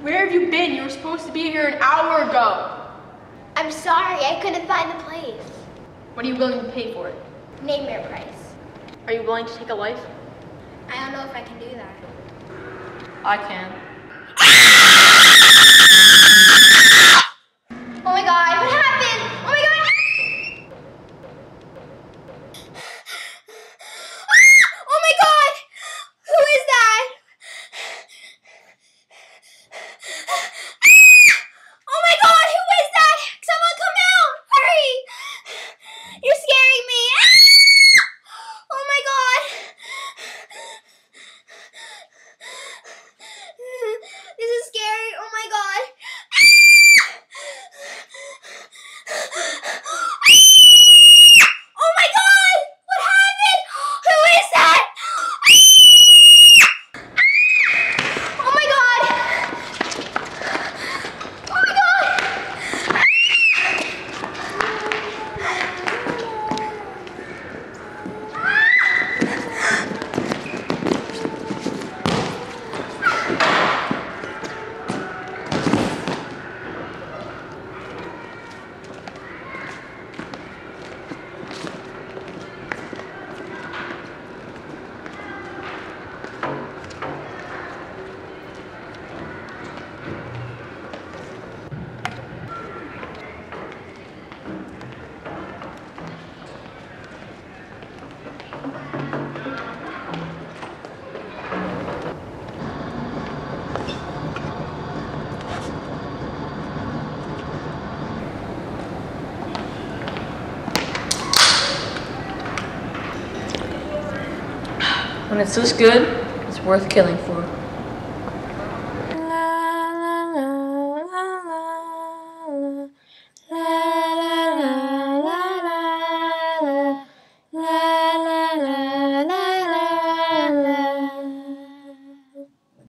Where have you been? You were supposed to be here an hour ago. I'm sorry, I couldn't find the place. What are you willing to pay for it? Name your price. Are you willing to take a life? I don't know if I can do that. I can. Oh my god, what happened? Oh my god! Oh my god! Who is that? Oh my god, who is that? Someone come out! Hurry! You're scaring me! Oh my god! This is scary. Oh my god! Oh my god! What happened? Who is that? Oh my god! Oh my god! When it's this good, it's worth killing for.